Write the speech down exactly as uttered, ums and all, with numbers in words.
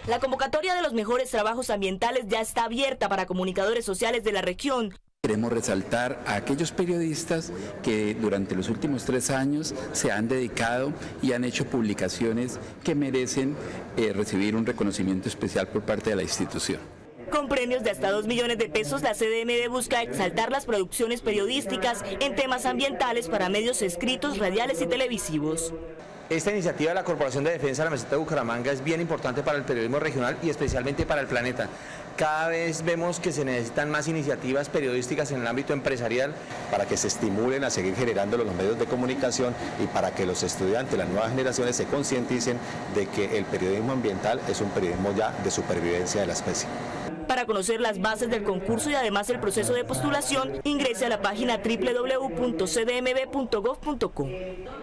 La convocatoria de los mejores trabajos ambientales ya está abierta para comunicadores sociales de la región. Queremos resaltar a aquellos periodistas que durante los últimos tres años se han dedicado y han hecho publicaciones que merecen eh, recibir un reconocimiento especial por parte de la institución. Con premios de hasta dos millones de pesos, la C D M D busca exaltar las producciones periodísticas en temas ambientales para medios escritos, radiales y televisivos. Esta iniciativa de la Corporación de Defensa de la Meseta de Bucaramanga es bien importante para el periodismo regional y especialmente para el planeta. Cada vez vemos que se necesitan más iniciativas periodísticas en el ámbito empresarial para que se estimulen a seguir generando los medios de comunicación y para que los estudiantes, las nuevas generaciones se concienticen de que el periodismo ambiental es un periodismo ya de supervivencia de la especie. Para conocer las bases del concurso y además el proceso de postulación, ingrese a la página doble u doble u doble u punto c d m b punto gov punto co.